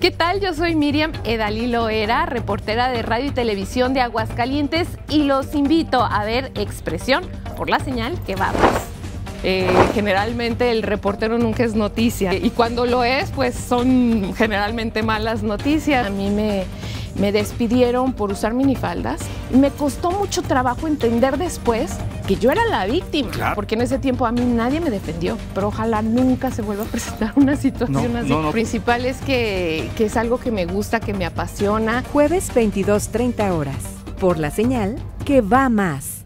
¿Qué tal? Yo soy Miriam Edalí Loera, reportera de Radio y Televisión de Aguascalientes, y los invito a ver Expresión por la señal que va más. Generalmente el reportero nunca es noticia, y cuando lo es, pues son generalmente malas noticias. A mí me despidieron por usar minifaldas. Me costó mucho trabajo entender después que yo era la víctima, claro, porque en ese tiempo a mí nadie me defendió, pero ojalá nunca se vuelva a presentar una situación así. Lo principal es que es algo que me gusta, que me apasiona. Jueves 22:30 horas, por la señal que va más.